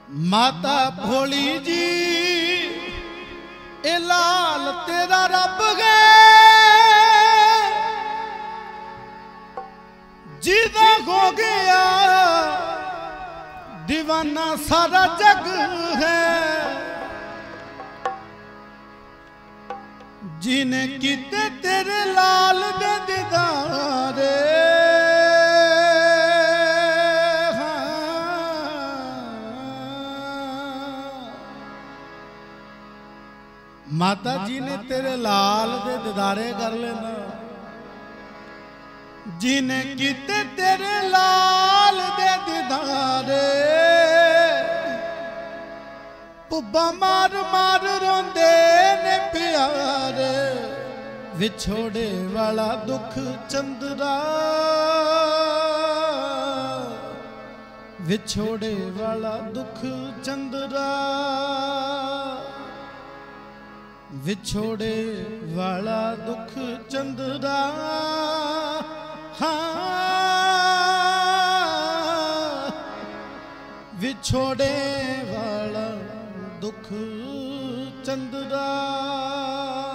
माता भोली जी ए लाल तेरा रब है जिदा हो गया दीवाना सारा जग है। जिन्हें किते तेरे लाल दे दीदारे माता जी ने तेरे लाल दे दीदारे कर लेना। जिन्हें किते तेरे लाल दे दीदारे पुब्बा मार मार रोंदे ने प्यारे विछोड़े वाला दुख चंद्रा विछोड़े वाला दुख चंद्रा विछोड़े वाला दुख चंद्रा हाँ विछोड़े वाला दुख चंद्रा।